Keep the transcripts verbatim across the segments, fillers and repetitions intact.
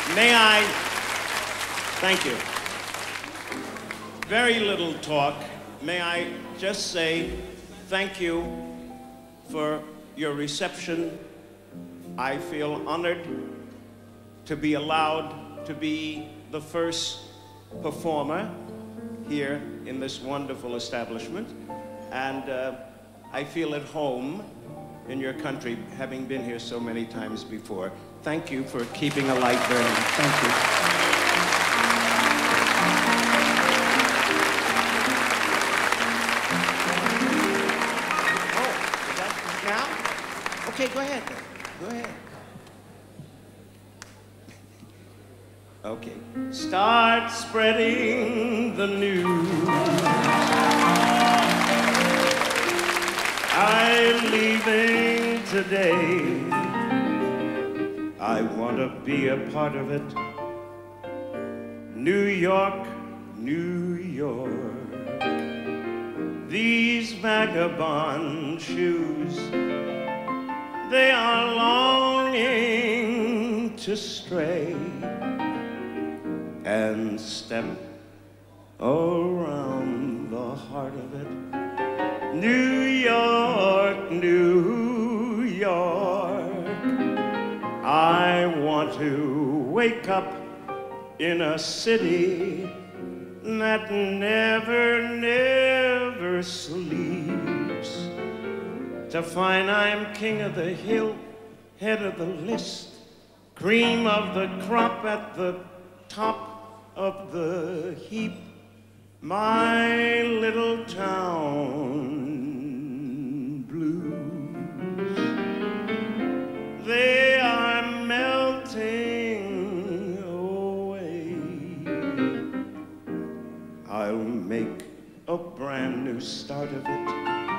May I, thank you. Very little talk. May I just say thank you for your reception. I feel honored to be allowed to be the first performer here in this wonderful establishment. And uh, I feel at home in your country, having been here so many times before. Thank you for keeping a light burning. Thank you. Oh, is that now? Okay, go ahead then. Go ahead. Okay. Start spreading the news. I'm leaving today. I want to be a part of it. New York, New York. These vagabond shoes, they are longing to stray and step around the heart of it. New York, New York. I want to wake up in a city that never, never sleeps, to find I'm king of the hill, head of the list, cream of the crop at the top of the heap. My little town blues, they are melting away. I'll make a brand new start of it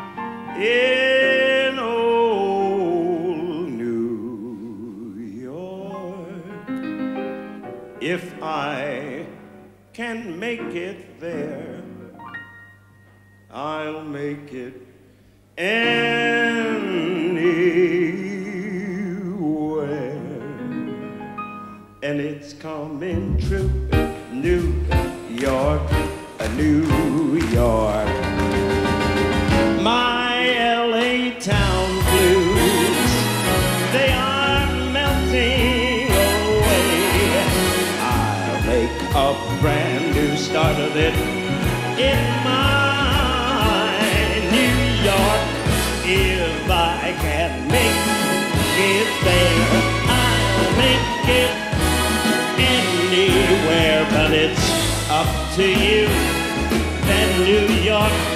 in old New York. If I can make it there, I'll make it anywhere. And it's coming true. New York, a New York. My L A town blues, they are melting away. I'll make a brand new start of it in my New York. If I can make it there, I'll make it anywhere. But it's up to you, then New York.